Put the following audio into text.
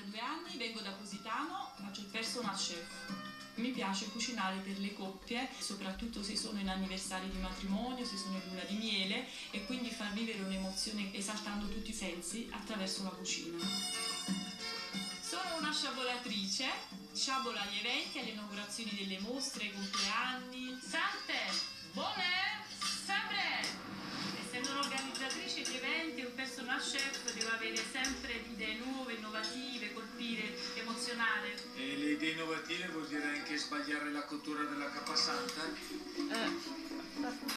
2 anni, vengo da Positano, faccio il personal chef. Mi piace cucinare per le coppie, soprattutto se sono in anniversari di matrimonio, se sono in luna di miele, e quindi far vivere un'emozione esaltando tutti i sensi attraverso la cucina. Sono una sciabolatrice, sciabola agli eventi, alle inaugurazioni delle mostre, ai compleanni. Sante, bonheur, sempre! Essendo un'organizzatrice di eventi e un personal chef devo avere sempre idee nuove, innovative, colpire, emozionare. E le idee innovative vuol dire anche sbagliare la cottura della capasanta?